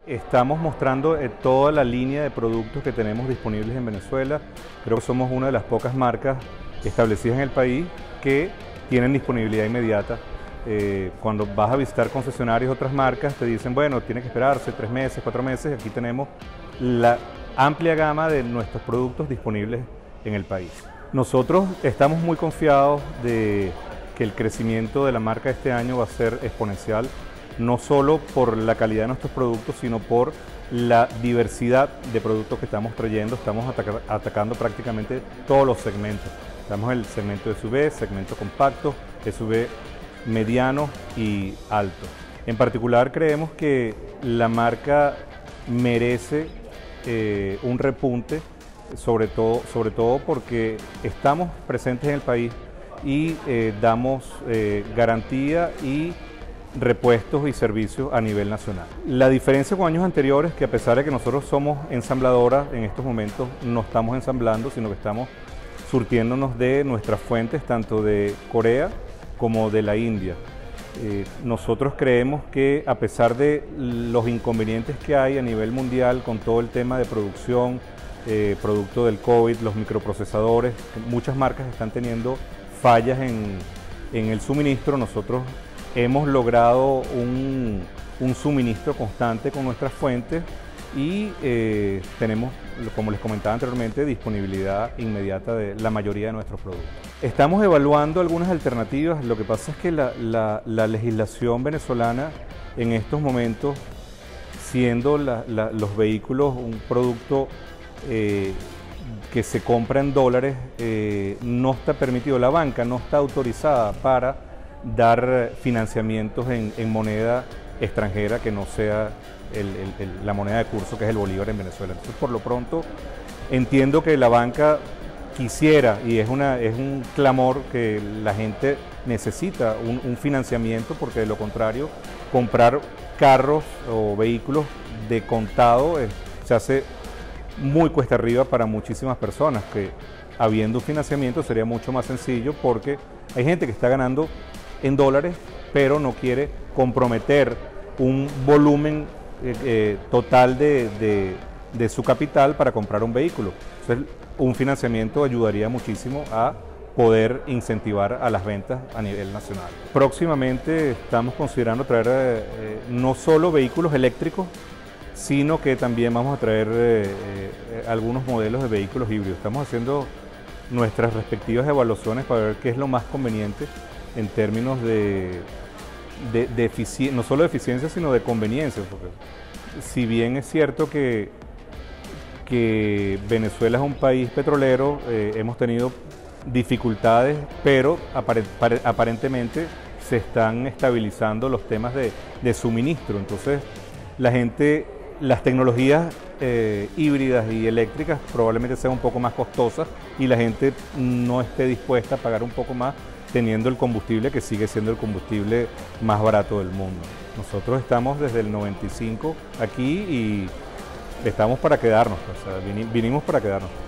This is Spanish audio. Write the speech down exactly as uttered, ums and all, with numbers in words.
Estamos mostrando eh, toda la línea de productos que tenemos disponibles en Venezuela. Creo que somos una de las pocas marcas establecidas en el país que tienen disponibilidad inmediata. Eh, cuando vas a visitar concesionarios, otras marcas te dicen, bueno, tiene que esperarse tres meses, cuatro meses. Aquí tenemos la amplia gama de nuestros productos disponibles en el país. Nosotros estamos muy confiados de que el crecimiento de la marca este año va a ser exponencial, no solo por la calidad de nuestros productos, sino por la diversidad de productos que estamos trayendo. Estamos ataca- atacando prácticamente todos los segmentos. Estamos en el segmento S U V, segmento compacto, S U V mediano y alto. En particular creemos que la marca merece eh, un repunte, sobre todo, sobre todo porque estamos presentes en el país y eh, damos eh, garantía y repuestos y servicios a nivel nacional. La diferencia con años anteriores, que a pesar de que nosotros somos ensambladoras, en estos momentos no estamos ensamblando, sino que estamos surtiéndonos de nuestras fuentes, tanto de Corea como de la India. Eh, nosotros creemos que a pesar de los inconvenientes que hay a nivel mundial con todo el tema de producción, eh, producto del COVID, los microprocesadores, muchas marcas están teniendo fallas en, en el suministro. Nosotros hemos logrado un, un suministro constante con nuestras fuentes y eh, tenemos, como les comentaba anteriormente, disponibilidad inmediata de la mayoría de nuestros productos. Estamos evaluando algunas alternativas. Lo que pasa es que la, la, la legislación venezolana en estos momentos, siendo la, la, los vehículos un producto eh, que se compra en dólares, eh, no está permitido, la banca no está autorizada para dar financiamientos en, en moneda extranjera que no sea el, el, el, la moneda de curso, que es el bolívar en Venezuela. Entonces, por lo pronto, entiendo que la banca quisiera, y es, una, es un clamor que la gente necesita un, un financiamiento, porque de lo contrario, comprar carros o vehículos de contado eh, se hace muy cuesta arriba para muchísimas personas, que habiendo un financiamiento sería mucho más sencillo, porque hay gente que está ganando en dólares, pero no quiere comprometer un volumen eh, eh, total de, de, de su capital para comprar un vehículo. Entonces, un financiamiento ayudaría muchísimo a poder incentivar a las ventas a nivel nacional. Próximamente estamos considerando traer eh, no solo vehículos eléctricos, sino que también vamos a traer eh, eh, algunos modelos de vehículos híbridos. Estamos haciendo nuestras respectivas evaluaciones para ver qué es lo más conveniente en términos de, de, de eficiencia, no solo de eficiencia, sino de conveniencia. Porque si bien es cierto que, que Venezuela es un país petrolero, eh, hemos tenido dificultades, pero aparentemente se están estabilizando los temas de, de suministro. Entonces, la gente, las tecnologías eh, híbridas y eléctricas probablemente sean un poco más costosas y la gente no esté dispuesta a pagar un poco más teniendo el combustible, que sigue siendo el combustible más barato del mundo. Nosotros estamos desde el noventa y cinco aquí y estamos para quedarnos, o sea, vinimos para quedarnos.